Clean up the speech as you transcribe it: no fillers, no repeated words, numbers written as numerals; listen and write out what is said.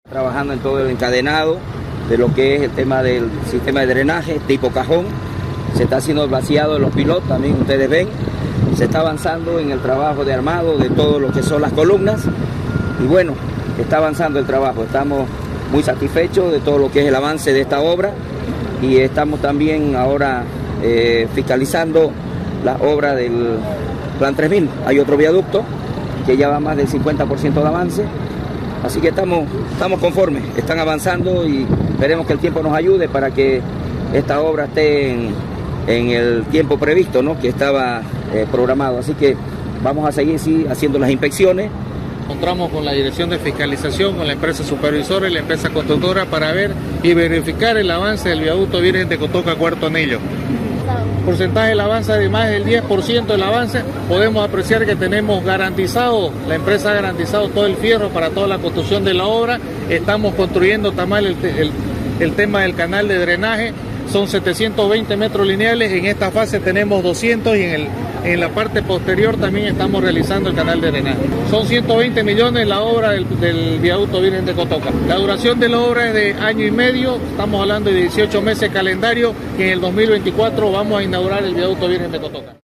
Trabajando en todo el encadenado de lo que es el tema del sistema de drenaje tipo cajón. Se está haciendo el vaciado de los pilotos, también ustedes ven. Se está avanzando en el trabajo de armado de todo lo que son las columnas. Y bueno, está avanzando el trabajo. Estamos muy satisfechos de todo lo que es el avance de esta obra. Y estamos también ahora fiscalizando la obra del Plan 3000. Hay otro viaducto que ya va más del 50% de avance. Así que estamos conformes, están avanzando y esperemos que el tiempo nos ayude para que esta obra esté en el tiempo previsto, ¿no?, que estaba programado. Así que vamos a seguir haciendo las inspecciones. Encontramos con la Dirección de Fiscalización, con la empresa supervisora y la empresa constructora para ver y verificar el avance del viaducto Virgen de Cotoca Cuarto Anillo. Porcentaje del avance de más del 10% del avance, podemos apreciar que tenemos garantizado, la empresa ha garantizado todo el fierro para toda la construcción de la obra. Estamos construyendo también el tema del canal de drenaje, son 720 metros lineales, en esta fase tenemos 200 y en la parte posterior también estamos realizando el canal de drenaje. Son 120 millones la obra del viaducto Virgen de Cotoca. La duración de la obra es de año y medio, estamos hablando de 18 meses calendario, que en el 2024 vamos a inaugurar el viaducto Virgen de Cotoca.